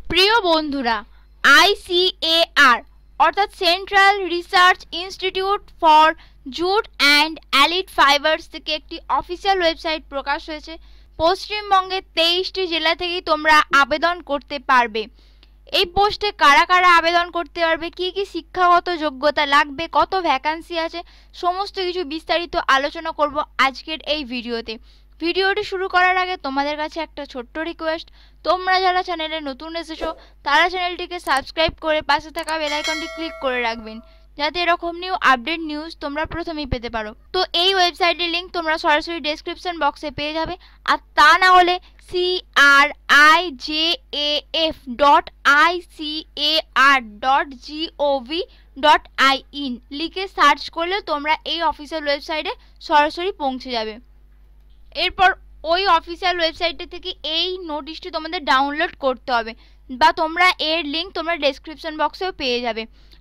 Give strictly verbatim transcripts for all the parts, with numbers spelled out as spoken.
প্রিয় বন্ধুরা, আইসিএআর অর্থাৎ central research institute for jute and allied fibres থেকে একটি অফিসিয়াল ওয়েবসাইট প্রকাশ হয়েছে। পশ্চিমবঙ্গের তেইশটি জেলা থেকেই তোমরা আবেদন করতে পারবে। এই পোস্টে কারা কারা আবেদন করতে পারবে, কি কি শিক্ষাগত যোগ্যতা লাগবে, কত ভ্যাকান্সি আছে, সমস্ত কিছু বিস্তারিত আলোচনা করব আজকের এই ভিডিওতে। ভিডিওটি শুরু করার আগে তোমাদের কাছে একটা ছোট্ট রিকোয়েস্ট, তোমরা যারা চ্যানেলে নতুন এসেছো তারা চ্যানেলটিকে সাবস্ক্রাইব করে পাশে থাকা বেল আইকনটি ক্লিক করে রাখবেন, যাতে এরকম নিউ আপডেট নিউজ তোমরা প্রথমেই পেতে পারো। তো এই ওয়েবসাইটের লিঙ্ক তোমরা সরাসরি ডেসক্রিপশন বক্সে পেয়ে যাবে, আর তা না হলে C R I J A F dot I C A R dot G O V dot I N লিখে সার্চ করলে তোমরা এই অফিসিয়াল ওয়েবসাইটে সরাসরি পৌঁছে যাবে। এরপর ওই অফিসিয়াল ওয়েবসাইটে থেকে এই নোটিশটি তোমাদের ডাউনলোড করতে হবে, বা তোমরা এর লিঙ্ক তোমরা ডেসক্রিপশন বক্সেও পেয়ে যাবে।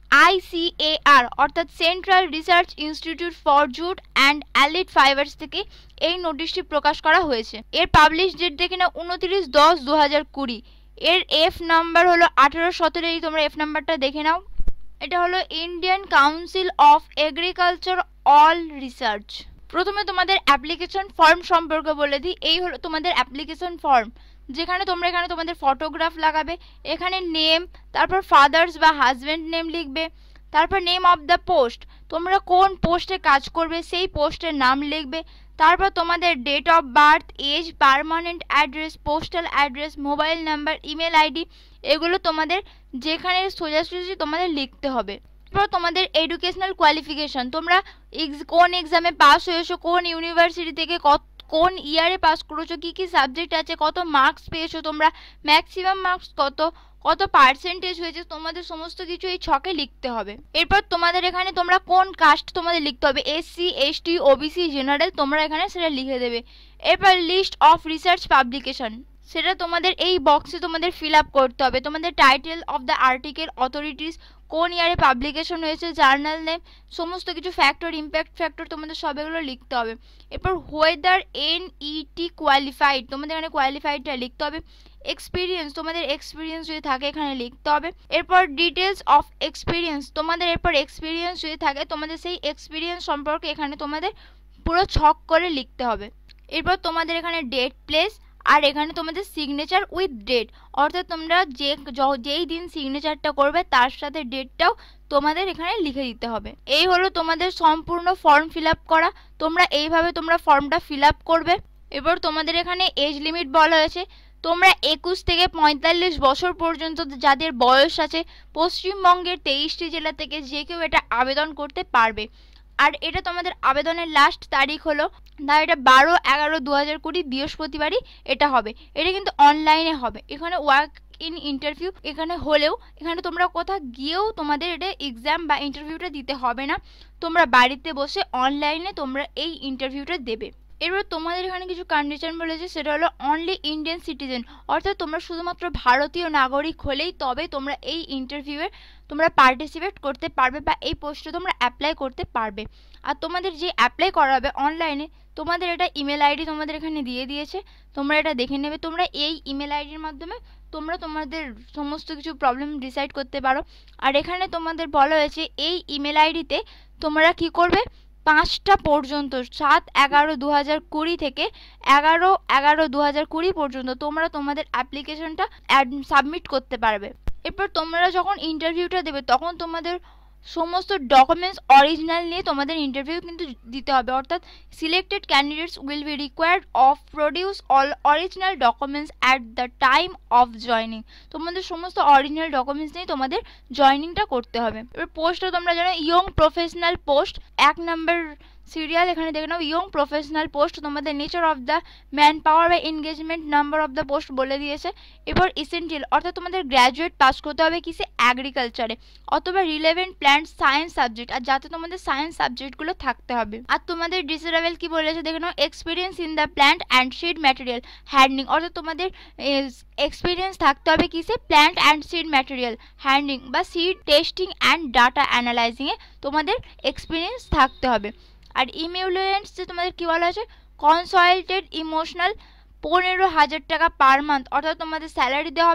আইসিএআর অর্থাৎ central research institute for jute and allied fibres থেকে এই নোটিশটি প্রকাশ করা হয়েছে। এর পাবলিশ ডেট দেখে না উনত্রিশ দশ দু হাজার কুড়ি। এর এফ নাম্বার হলো আঠেরো সতেরো। এই তোমরা এফ নাম্বারটা দেখে নাও। এটা হলো Indian council of agriculture all research. প্রথমে তোমাদের অ্যাপ্লিকেশন ফর্ম সম্পর্কে বলে দিই। এই হলো তোমাদের অ্যাপ্লিকেশন ফর্ম, যেখানে তোমরা এখানে তোমাদের ফটোগ্রাফ লাগাবে, এখানে নেম, তারপর ফাদার্স বা হাজব্যান্ড নেম লিখবে, তারপর নেম অফ দ্য পোস্ট, তোমরা কোন পোস্টে কাজ করবে সেই পোস্টের নাম লিখবে, তারপর তোমাদের date of birth, age, permanent address, postal address, mobile number, email ID, এগুলো তোমাদের যেখানে সোজাসুজি তোমাদের লিখতে হবে। তারপর তোমাদের এডুকেশনাল কোয়ালিফিকেশন, তোমরা কোন এক্সামে পাস হয়েছো, কোন ইউনিভার্সিটি থেকে, কত কোন ইয়ারে পাস করেছো, কি কি সাবজেক্ট আছে, কত মার্কস পেয়েছো তোমরা, ম্যাক্সিমাম মার্কস কত, কত পার্সেন্টেজ হয়েছে, তোমাদের সমস্ত কিছু এই ছকে লিখতে হবে। এরপর তোমাদের এখানে তোমরা কোন কাস্ট তোমাদের লিখতে হবে, এসসি, এসটি, ওবিসি, জেনারেল, তোমরা এখানে সেটা লিখে দেবে। এরপর লিস্ট অফ রিসার্চ পাবলিকেশন, সেটা তোমাদের এই বক্সে তোমাদের ফিল আপ করতে হবে। তোমাদের title of the article, authorities, কোন ইয়ারে পাবলিকেশন হয়েছে, জার্নাল নেম, সমস্ত কিছু ফ্যাক্টর, ইম্প্যাক্ট ফ্যাক্টর, তোমাদের সব এগুলো লিখতে হবে। এরপর whether N E T qualified, তোমাদের এখানে কোয়ালিফাইডটা লিখতে হবে। এক্সপিরিয়েন্স, তোমাদের এক্সপিরিয়েন্স যদি থাকে এখানে লিখতে হবে। এরপর ডিটেলস অফ এক্সপিরিয়েন্স, তোমাদের এরপর এক্সপিরিয়েন্স যদি থাকে তোমাদের সেই এক্সপিরিয়েন্স সম্পর্কে এখানে তোমাদের পুরো ছক করে লিখতে হবে। এরপর তোমাদের এখানে ডেট, প্লেস, আর এখানে তোমাদের সিগনেচার উইথ ডেট, অর্থাৎ তোমরা যে যেই দিন সিগনেচারটা করবে তার সাথে ডেটটাও তোমাদের এখানে লিখে দিতে হবে। এই হলো তোমাদের সম্পূর্ণ ফর্ম ফিল আপ করা। তোমরা এইভাবে তোমরা ফর্মটা ফিল আপ করবে। এবার তোমাদের এখানে এজ লিমিট বলা হয়েছে, তোমরা একুশ থেকে পঁয়তাল্লিশ বছর পর্যন্ত যাদের বয়স আছে পশ্চিমবঙ্গের তেইশটি জেলা থেকে যে কেউ এটা আবেদন করতে পারবে। আর এটা তোমাদের আবেদনের লাস্ট তারিখ হলো না এটা বারো এগারো দু হাজার কুড়ি বৃহস্পতিবারই এটা হবে। এটা কিন্তু অনলাইনে হবে। এখানে ওয়ার্ক ইন ইন্টারভিউ এখানে হলেও এখানে তোমরা কোথাও গিয়েও তোমাদের এটা এক্সাম বা ইন্টারভিউটা দিতে হবে না, তোমরা বাড়িতে বসে অনলাইনে তোমরা এই ইন্টারভিউটা দেবে। এবার তোমাদের এখানে কিছু কন্ডিশন বলেছে, সেটা হলো অনলি ইন্ডিয়ান সিটিজেন, অর্থাৎ তোমরা শুধুমাত্র ভারতীয় নাগরিক হলেই তবে তোমরা এই ইন্টারভিউয়ে তোমরা পার্টিসিপেট করতে পারবে বা এই পোস্টে তোমরা অ্যাপ্লাই করতে পারবে। আর তোমাদের যে অ্যাপ্লাই করাবে অনলাইনে তোমাদের এটা ইমেল আইডি তোমাদের এখানে দিয়ে দিয়েছে, তোমরা এটা দেখে নেবে। তোমরা এই ইমেল আইডির মাধ্যমে তোমরা তোমাদের সমস্ত কিছু প্রবলেম ডিসাইড করতে পারো। আর এখানে তোমাদের বলা হয়েছে এই ইমেল আইডিতে তোমরা কি করবে, পাঁচটা পর্যন্ত সাত এগারো দু হাজার কুড়ি থেকে এগারো এগারো দু হাজার কুড়ি পর্যন্ত তোমরা তোমাদের অ্যাপ্লিকেশনটা সাবমিট করতে পারবে। এরপর তোমরা যখন ইন্টারভিউটা দেবে তখন তোমাদের সমস্ত ডকুমেন্টস অরিজিনাল নিয়ে তোমাদের ইন্টারভিউ কিন্তু দিতে হবে, অর্থাৎ selected candidates will be required of produce all original documents at the time of joining. তোমাদের সমস্ত অরিজিনাল ডকুমেন্টস নিয়ে তোমাদের জয়নিংটা করতে হবে। এবার পোস্টটা তোমরা জানো ইয়ং প্রফেশনাল পোস্ট, এক নাম্বার সিরিয়াল এখানে দেখে নাও ইয়ং প্রফেশনাল পোস্ট। তোমাদের nature of the man power বা engagement number of the post বলে দিয়েছে। এরপর ইসেন্টিয়াল, অর্থাৎ তোমাদের গ্র্যাজুয়েট পাস করতে হবে কিসে, অ্যাগ্রিকালচারে অথবা রিলেভেন্ট প্ল্যান্ট সায়েন্স সাবজেক্ট, আর যাতে তোমাদের সায়েন্স সাবজেক্টগুলো থাকতে হবে। আর তোমাদের ডিসারেবল কি বলেছে দেখে নাও, experience in the plant and seed material handling, অর্থাৎ তোমাদের এক্সপিরিয়েন্স থাকতে হবে কিসে, plant and seed material handling বা সিড টেস্টিং অ্যান্ড ডাটা অ্যানালাইজিংয়ে তোমাদের এক্সপিরিয়েন্স থাকতে হবে। আর ইমিউলেন্টস যে তোমাদের কী বলা আছে, কনসালটেড ইমোশনাল পনেরো হাজার টাকা পার মান্থ, অর্থাৎ তোমাদের স্যালারি দেওয়া হবে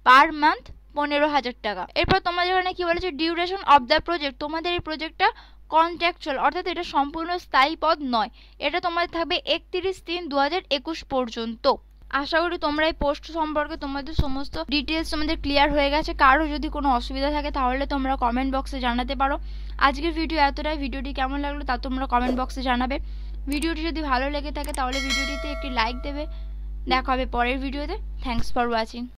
পার মান্থ পনেরো হাজার টাকা। এরপর তোমাদের এখানে কি বলেছে, ডিউরেশন অফ দ্য প্রজেক্ট, তোমাদের এই প্রজেক্টটা কন্ট্রাকচুয়াল, অর্থাৎ এটা সম্পূর্ণ স্থায়ী পদ নয়, এটা তোমাদের থাকবে একত্রিশ তিন দু হাজার একুশ পর্যন্ত। আশা করি তোমরা এই পোস্ট সম্পর্কে তোমাদের সমস্ত ডিটেলস তোমাদের ক্লিয়ার হয়ে গেছে। কারো যদি কোনো অসুবিধা থাকে তাহলে তোমরা কমেন্ট বক্সে জানাতে পারো। আজকের ভিডিও এতটাই, ভিডিওটি কেমন লাগলো তা তোমরা কমেন্ট বক্সে জানাবে। ভিডিওটি যদি ভালো লেগে থাকে তাহলে ভিডিওটিতে একটি লাইক দেবে। দেখা হবে পরের ভিডিওতে। Thanks for watching.